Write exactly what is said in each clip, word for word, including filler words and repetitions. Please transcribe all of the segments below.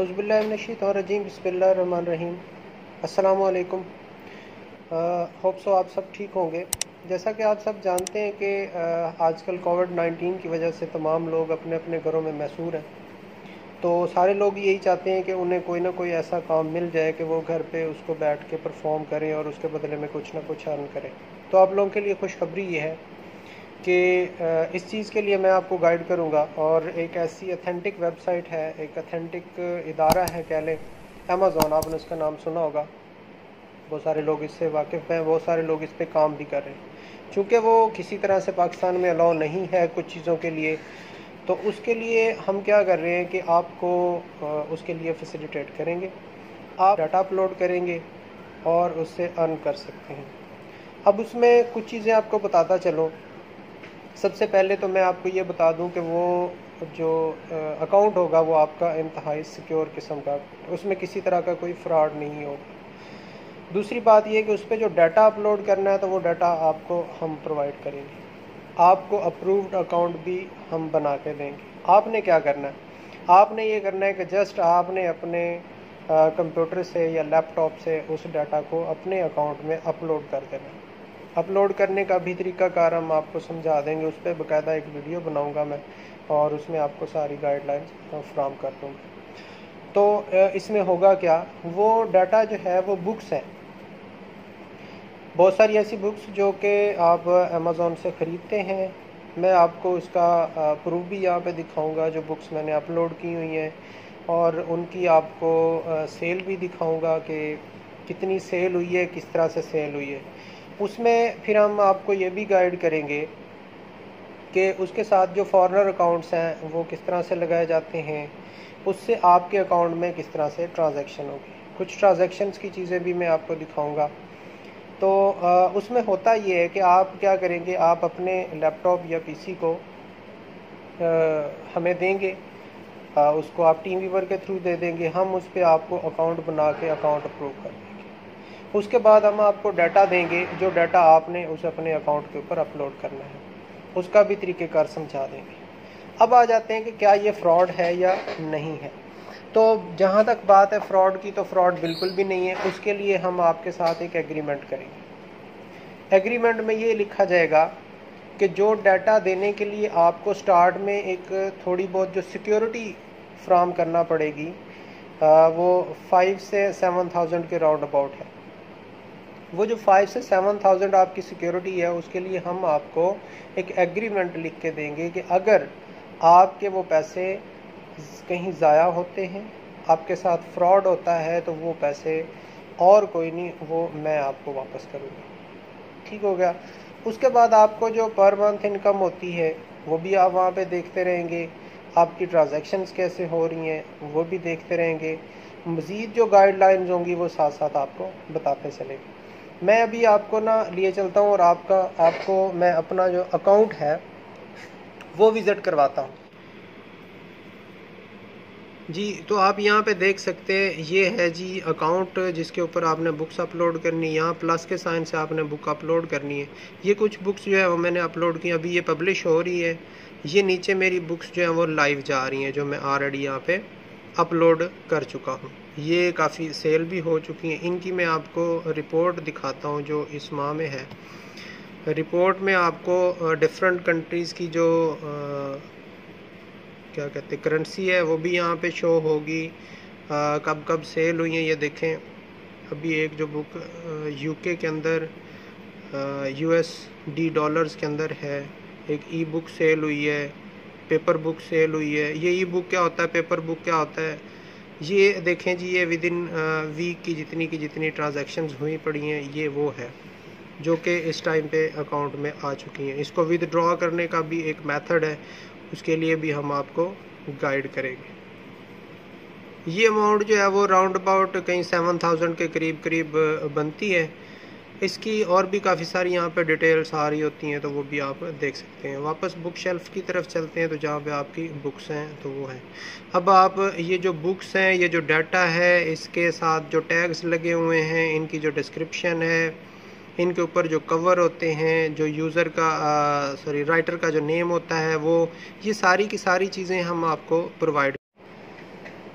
औज़ुबिल्लाहिमिनश्शैतानिर्रजीम बिस्मिल्लाहिर्रहमानिर्रहीम। अस्सलामु अलैकुम। होप सो आप सब ठीक होंगे। जैसा कि आप सब जानते हैं कि आजकल कोविड नाइन्टीन की वजह से तमाम लोग अपने अपने घरों में महसूर हैं, तो सारे लोग यही चाहते हैं कि उन्हें कोई ना कोई ऐसा काम मिल जाए कि वो घर पे उसको बैठ के परफॉर्म करें और उसके बदले में कुछ ना कुछ अर्न करें। तो आप लोगों के लिए खुशखबरी ये है कि इस चीज़ के लिए मैं आपको गाइड करूंगा, और एक ऐसी अथेंटिक वेबसाइट है, एक अथेंटिक इदारा है कह लें, अमेज़ॉन, आपने उसका नाम सुना होगा। बहुत सारे लोग इससे वाकिफ़ हैं, बहुत सारे लोग इस पर काम भी कर रहे हैं। चूँकि वो किसी तरह से पाकिस्तान में अलाउ नहीं है कुछ चीज़ों के लिए, तो उसके लिए हम क्या कर रहे हैं कि आपको उसके लिए फैसिलिटेट करेंगे। आप डाटा अपलोड करेंगे और उससे अर्न कर सकते हैं। अब उसमें कुछ चीज़ें आपको बताता चलूँ। सबसे पहले तो मैं आपको ये बता दूं कि वो जो अकाउंट होगा वो आपका इंतहाई सिक्योर किस्म का, उसमें किसी तरह का कोई फ्रॉड नहीं होगा। दूसरी बात ये कि उस पर जो डाटा अपलोड करना है तो वो डाटा आपको हम प्रोवाइड करेंगे। आपको अप्रूव्ड अकाउंट भी हम बना के देंगे। आपने क्या करना है, आपने ये करना है कि जस्ट आपने अपने कंप्यूटर से या लैपटॉप से उस डाटा को अपने अकाउंट में अपलोड कर देना है। अपलोड करने का भी तरीकाकार हम आपको समझा देंगे, उस पर बाकायदा एक वीडियो बनाऊंगा मैं और उसमें आपको सारी गाइडलाइंस फ्राहम कर दूँगा। तो इसमें होगा क्या, वो डाटा जो है वो बुक्स हैं, बहुत सारी ऐसी बुक्स जो कि आप अमेज़ॉन से ख़रीदते हैं। मैं आपको इसका प्रूफ भी यहाँ पे दिखाऊंगा, जो बुक्स मैंने अपलोड की हुई हैं, और उनकी आपको सेल भी दिखाऊंगा कि कितनी सेल हुई है, किस तरह से सेल हुई है। उसमें फिर हम आपको ये भी गाइड करेंगे कि उसके साथ जो फॉरेनर अकाउंट्स हैं वो किस तरह से लगाए जाते हैं, उससे आपके अकाउंट में किस तरह से ट्रांजैक्शन होगी। कुछ ट्रांजैक्शंस की चीज़ें भी मैं आपको दिखाऊंगा। तो आ, उसमें होता ये है कि आप क्या करेंगे, आप अपने लैपटॉप या पीसी को आ, हमें देंगे, आ, उसको आप टीम व्यूवर के थ्रू दे देंगे, हम उस पर आपको अकाउंट बना के अकाउंट अप्रूव कर देंगे। उसके बाद हम आपको डाटा देंगे, जो डाटा आपने उस अपने अकाउंट के ऊपर अपलोड करना है, उसका भी तरीक़ेकार समझा देंगे। अब आ जाते हैं कि क्या ये फ़्रॉड है या नहीं है। तो जहाँ तक बात है फ़्रॉड की, तो फ़्रॉड बिल्कुल भी नहीं है। उसके लिए हम आपके साथ एक एग्रीमेंट करेंगे। एग्रीमेंट में ये लिखा जाएगा कि जो डाटा देने के लिए आपको स्टार्ट में एक थोड़ी बहुत जो सिक्योरिटी फ्राहम करना पड़ेगी, वो फाइव से सेवन थाउजेंड के राउंड अबाउट है। वो जो फाइव से सेवन थाउजेंड आपकी सिक्योरिटी है, उसके लिए हम आपको एक एग्रीमेंट लिख के देंगे कि अगर आपके वो पैसे कहीं ज़ाया होते हैं, आपके साथ फ्रॉड होता है, तो वो पैसे और कोई नहीं, वो मैं आपको वापस करूँगा। ठीक हो गया। उसके बाद आपको जो पर मंथ इनकम होती है वो भी आप वहाँ पे देखते रहेंगे, आपकी ट्रांजैक्शंस कैसे हो रही हैं वो भी देखते रहेंगे। मज़ीद जो गाइडलाइंस होंगी वो साथ साथ आपको बताते चलेंगे। मैं अभी आपको ना लिए चलता हूँ और आपका आपको मैं अपना जो अकाउंट है वो विज़िट करवाता हूँ। जी, तो आप यहाँ पे देख सकते हैं, ये है जी अकाउंट जिसके ऊपर आपने बुक्स अपलोड करनी है। यहाँ प्लस के साइन से आपने बुक अपलोड करनी है। ये कुछ बुक्स जो है वो मैंने अपलोड की, अभी ये पब्लिश हो रही है। ये नीचे मेरी बुक्स जो हैं वो लाइव जा रही हैं, जो मैं ऑलरेडी यहाँ पे अपलोड कर चुका हूँ। ये काफ़ी सेल भी हो चुकी हैं। इनकी मैं आपको रिपोर्ट दिखाता हूँ जो इस माह में है। रिपोर्ट में आपको डिफरेंट कंट्रीज़ की जो आ, क्या कहते हैं करेंसी है वो भी यहाँ पे शो होगी, आ, कब कब सेल हुई है ये देखें। अभी एक जो बुक यूके के अंदर यूएसडी डॉलर्स के अंदर है, एक ई बुक सेल हुई है, पेपर बुक सेल हुई है। ये ई बुक क्या होता है, पेपर बुक क्या होता है, ये देखें जी। ये विद इन वीक की जितनी की जितनी ट्रांजैक्शंस हुई पड़ी हैं, ये वो है जो कि इस टाइम पे अकाउंट में आ चुकी हैं। इसको विदड्रॉ करने का भी एक मेथड है, उसके लिए भी हम आपको गाइड करेंगे। ये अमाउंट जो है वो राउंड अबाउट कहीं सेवन थाउजेंड के करीब करीब बनती है। इसकी और भी काफ़ी सारी यहाँ पे डिटेल्स आ रही होती हैं, तो वो भी आप देख सकते हैं। वापस बुक शेल्फ की तरफ चलते हैं, तो जहाँ पे आपकी बुक्स हैं तो वो हैं। अब आप ये जो बुक्स हैं, ये जो डाटा है, इसके साथ जो टैग्स लगे हुए हैं, इनकी जो डिस्क्रिप्शन है, इनके ऊपर जो कवर होते हैं, जो यूज़र का सॉरी राइटर का जो नेम होता है, वो ये सारी की सारी चीज़ें हम आपको प्रोवाइड।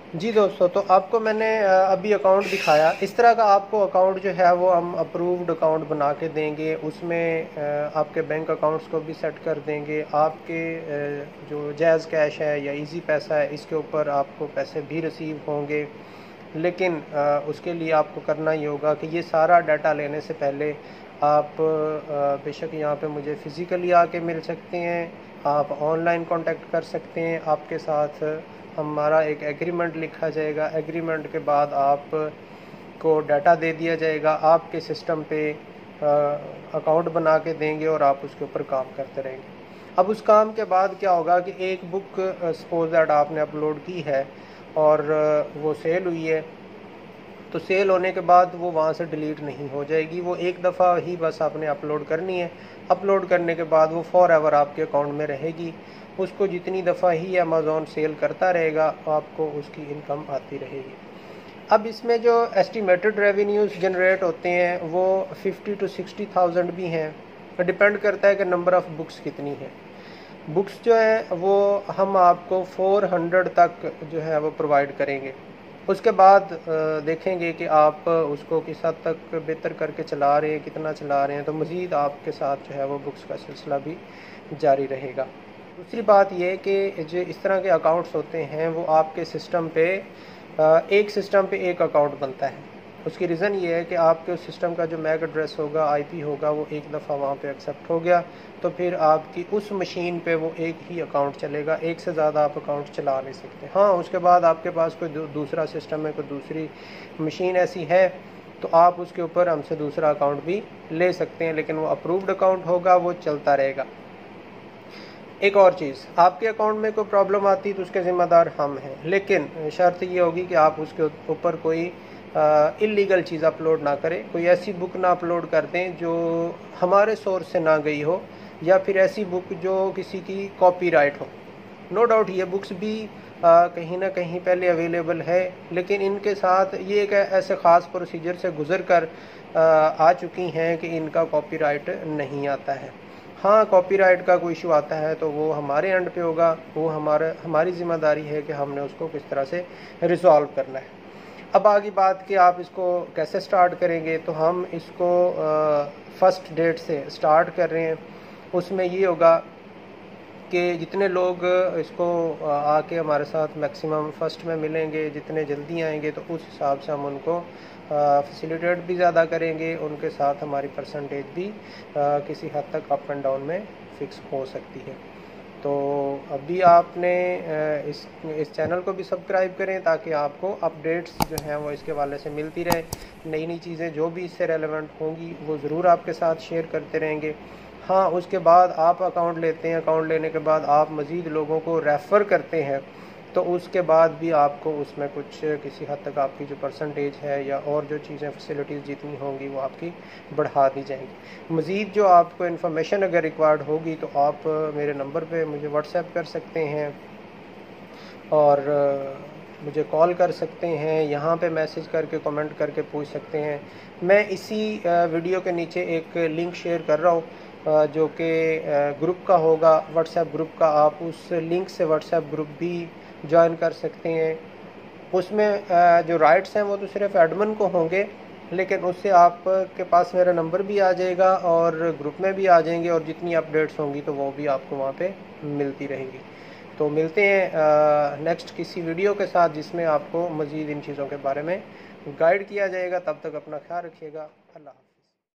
जी दोस्तों, तो आपको मैंने अ, अभी अकाउंट दिखाया। इस तरह का आपको अकाउंट जो है वो हम अप्रूव्ड अकाउंट बना के देंगे। उसमें अ, आपके बैंक अकाउंट्स को भी सेट कर देंगे। आपके अ, जो जैज़ कैश है या इजी पैसा है, इसके ऊपर आपको पैसे भी रिसीव होंगे। लेकिन अ, उसके लिए आपको करना ही होगा कि ये सारा डाटा लेने से पहले आप अ, बेशक यहाँ पे मुझे फ़िज़िकली आके मिल सकते हैं, आप ऑनलाइन कांटेक्ट कर सकते हैं। आपके साथ हमारा एक एग्रीमेंट लिखा जाएगा। एग्रीमेंट के बाद आप को डाटा दे दिया जाएगा, आपके सिस्टम पे अकाउंट बना के देंगे और आप उसके ऊपर काम करते रहेंगे। अब उस काम के बाद क्या होगा कि एक बुक सपोज दैट आपने अपलोड की है और अ, वो सेल हुई है, तो सेल होने के बाद वो वहाँ से डिलीट नहीं हो जाएगी। वो एक दफ़ा ही बस आपने अपलोड करनी है। अपलोड करने के बाद वो फॉर एवर आपके अकाउंट में रहेगी। उसको जितनी दफ़ा ही अमेज़ॉन सेल करता रहेगा, आपको उसकी इनकम आती रहेगी। अब इसमें जो एस्टिमेटेड रेवेन्यूज़ जनरेट होते हैं वो फिफ्टी टू सिक्सटी थाउजेंड भी हैं। डिपेंड करता है कि नंबर ऑफ़ बुक्स कितनी है। बुक्स जो है वो हम आपको फोर हंड्रेड तक जो है वो प्रोवाइड करेंगे। उसके बाद देखेंगे कि आप उसको किस हद तक बेहतर करके चला रहे हैं, कितना चला रहे हैं, तो मज़ीद आपके साथ जो है वो बुक्स का सिलसिला भी जारी रहेगा। दूसरी बात यह कि जो इस तरह के अकाउंट्स होते हैं वो आपके सिस्टम पे एक सिस्टम पे एक अकाउंट बनता है। उसकी रीज़न ये है कि आपके उस सिस्टम का जो मैक एड्रेस होगा, आईपी होगा, वो एक दफ़ा वहाँ पे एक्सेप्ट हो गया तो फिर आपकी उस मशीन पे वो एक ही अकाउंट चलेगा। एक से ज़्यादा आप अकाउंट चला नहीं सकते। हाँ, उसके बाद आपके पास कोई दू, दूसरा सिस्टम है, कोई दूसरी मशीन ऐसी है तो आप उसके ऊपर हमसे दूसरा अकाउंट भी ले सकते हैं, लेकिन वो अप्रूव्ड अकाउंट होगा, वो चलता रहेगा। एक और चीज़, आपके अकाउंट में कोई प्रॉब्लम आती है तो उसके ज़िम्मेदार हम हैं, लेकिन शर्त ये होगी कि आप उसके ऊपर कोई इलीगल चीज़ अपलोड ना करें, कोई ऐसी बुक ना अपलोड कर दें जो हमारे सोर्स से ना गई हो, या फिर ऐसी बुक जो किसी की कॉपीराइट हो। नो डाउट ये बुक्स भी आ, कहीं ना कहीं पहले अवेलेबल है, लेकिन इनके साथ ये एक ऐसे ख़ास प्रोसीजर से गुज़र कर आ, आ चुकी हैं कि इनका कॉपीराइट नहीं आता है। हाँ, कॉपीराइट का कोई इशू आता है तो वो हमारे एंड पे होगा, वो हमारा हमारी ज़िम्मेदारी है कि हमने उसको किस तरह से रिज़ॉल्व करना है। अब आगे बात कि आप इसको कैसे स्टार्ट करेंगे, तो हम इसको फर्स्ट डेट से स्टार्ट कर रहे हैं। उसमें ये होगा कि जितने लोग इसको आके हमारे साथ मैक्सिमम फर्स्ट में मिलेंगे, जितने जल्दी आएंगे, तो उस हिसाब से हम उनको फैसिलिटेट भी ज़्यादा करेंगे। उनके साथ हमारी परसेंटेज भी आ, किसी हद तक अप एंड डाउन में फ़िक्स हो सकती है। तो अभी आपने इस इस चैनल को भी सब्सक्राइब करें ताकि आपको अपडेट्स जो हैं वो इसके वाले से मिलती रहे। नई नई चीज़ें जो भी इससे रेलेवेंट होंगी वो ज़रूर आपके साथ शेयर करते रहेंगे। हाँ, उसके बाद आप अकाउंट लेते हैं, अकाउंट लेने के बाद आप मज़ीद लोगों को रेफ़र करते हैं, तो उसके बाद भी आपको उसमें कुछ किसी हद तक आपकी जो परसेंटेज है या और जो चीज़ें फैसिलिटीज़ जितनी होंगी वो आपकी बढ़ा दी जाएंगी। मज़ीद जो आपको इन्फॉर्मेशन अगर रिक्वायर्ड होगी तो आप मेरे नंबर पे मुझे व्हाट्सएप कर सकते हैं और मुझे कॉल कर सकते हैं, यहाँ पे मैसेज करके कमेंट करके पूछ सकते हैं। मैं इसी वीडियो के नीचे एक लिंक शेयर कर रहा हूँ जो कि ग्रुप का होगा, व्हाट्सएप ग्रुप का। आप उस लिंक से व्हाट्सएप ग्रुप भी ज्वाइन कर सकते हैं। उसमें जो राइट्स हैं वो तो सिर्फ एडमिन को होंगे, लेकिन उससे आपके पास मेरा नंबर भी आ जाएगा और ग्रुप में भी आ जाएंगे, और जितनी अपडेट्स होंगी तो वो भी आपको वहाँ पे मिलती रहेंगी। तो मिलते हैं नेक्स्ट किसी वीडियो के साथ जिसमें आपको मज़ीद इन चीज़ों के बारे में गाइड किया जाएगा। तब तक अपना ख्याल रखिएगा। अल्लाह।